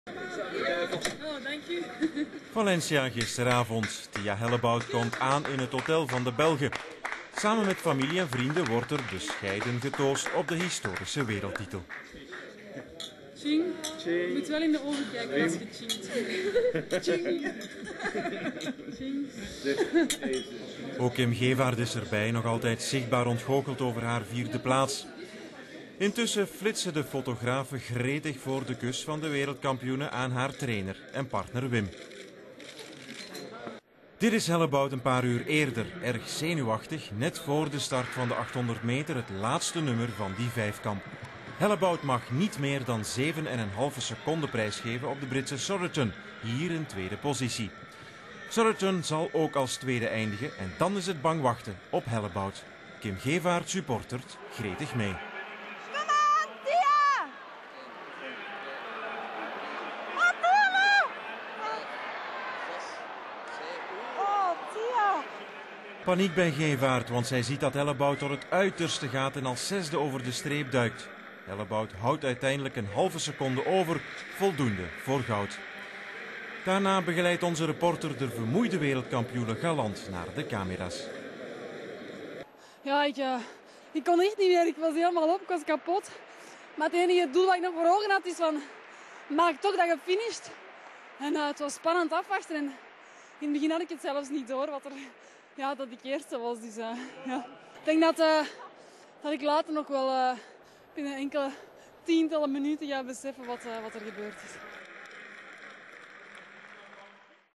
Oh, dank u. Valencia gisteravond. Tia Helleboud komt aan in het hotel van de Belgen. Samen met familie en vrienden wordt er bescheiden getoost op de historische wereldtitel. Ching. Je moet wel in de ogen kijken als je chingt. Ching. Ching. Ook Kim Gevaert is erbij, nog altijd zichtbaar ontgoocheld over haar 4e plaats. Intussen flitsen de fotografen gretig voor de kus van de wereldkampioene aan haar trainer en partner Wim. Dit is Helleboud een paar uur eerder, erg zenuwachtig, net voor de start van de 800 meter, het laatste nummer van die vijfkamp. Helleboud mag niet meer dan 7,5 seconden prijsgeven op de Britse Sorensen, hier in tweede positie. Sorensen zal ook als tweede eindigen en dan is het bang wachten op Helleboud. Kim Gevaert supportert gretig mee. Paniek bij Gevaert, want zij ziet dat Helleboud tot het uiterste gaat en als 6e over de streep duikt. Helleboud houdt uiteindelijk een halve seconde over, voldoende voor goud. Daarna begeleidt onze reporter de vermoeide wereldkampioene galant naar de camera's. Ja, ik kon echt niet meer. Ik was helemaal op, ik was kapot. Maar het enige doel dat ik nog voor ogen had is van, maak toch dat je finisht. En het was spannend afwachten en in het begin had ik het zelfs niet door dat ik eerste was. Dus, ja. Ik denk dat ik later nog wel binnen enkele tientallen minuten ga beseffen wat er gebeurd is.